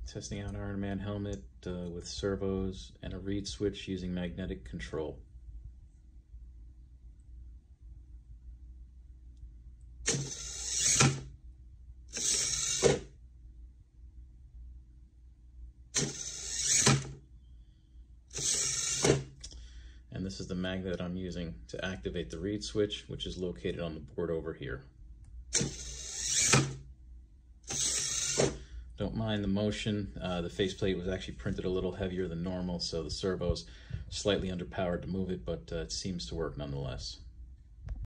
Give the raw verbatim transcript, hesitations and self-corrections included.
Testing out Iron Man helmet uh, with servos and a reed switch using magnetic control. And this is the magnet I'm using to activate the reed switch, which is located on the board over here. Don't mind the motion. Uh, the faceplate was actually printed a little heavier than normal, so the servo's slightly underpowered to move it, but uh, it seems to work nonetheless.